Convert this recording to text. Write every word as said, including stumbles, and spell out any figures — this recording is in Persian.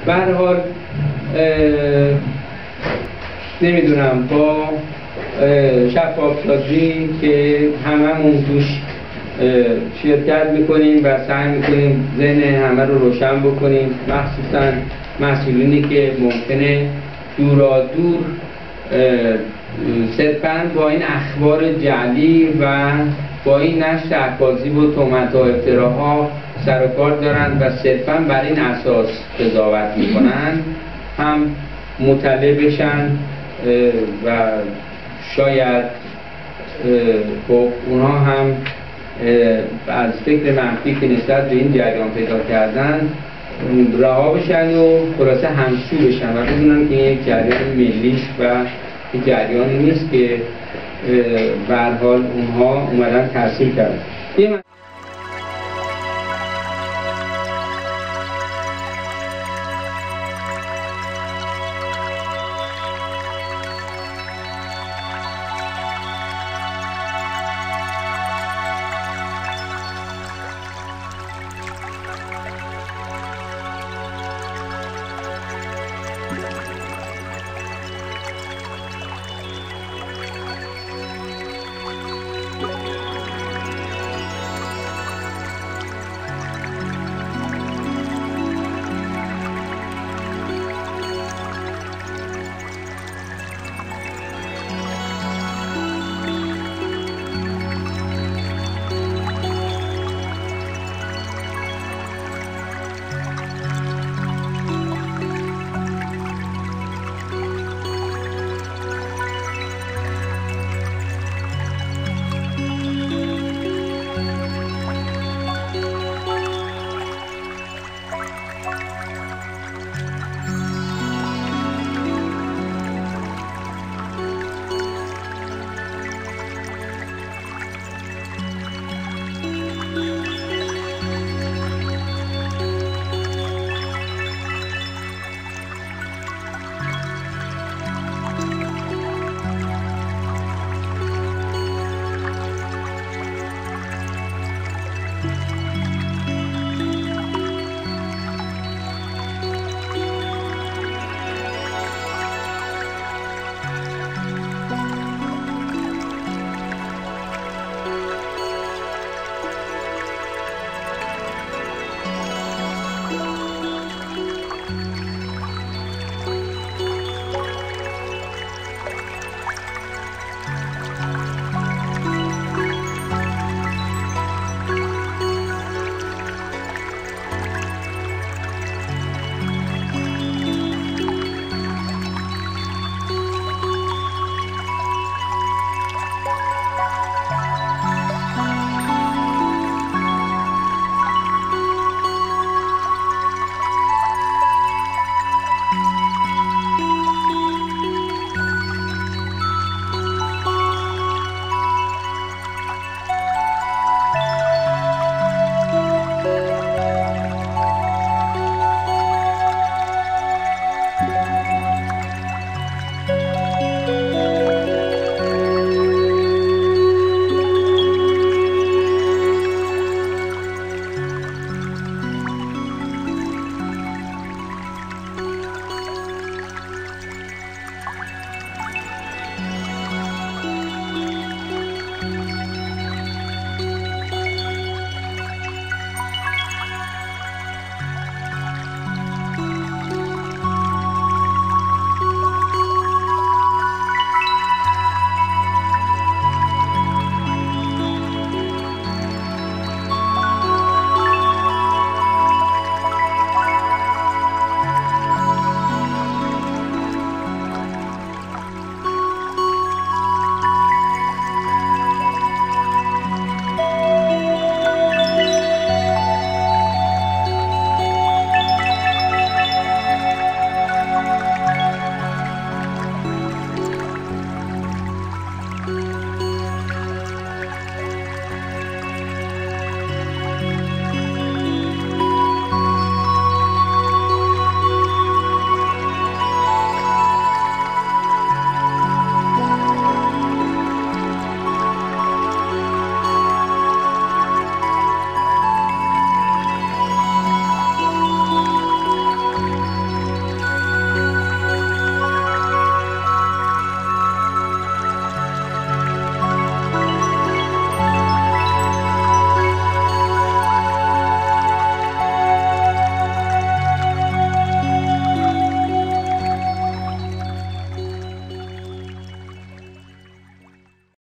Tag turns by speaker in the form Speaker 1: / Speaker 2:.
Speaker 1: به هر حال نمیدونم با شفاف‌سازی که هممون توش شرکت میکنیم و سعی میکنیم ذهن همه رو روشن بکنیم، مخصوصا مسئولینی که ممکنه دورا دور صرفاً با این اخبار جعلی و با این نشر احبازی و تهمت و افتراها سر و کار دارن و صرفاً بر این اساس قضاوت میکنن، هم مطلع بشن و شاید خب اونها هم از فکر منفی که نسبت به این جریان پیدا کردن رها بشن و خلاصه همسو بشن و بدونن که این یک جریان ملیست و یک جریانی نیست که به هر حال اونها اومدن تحصیل کردن.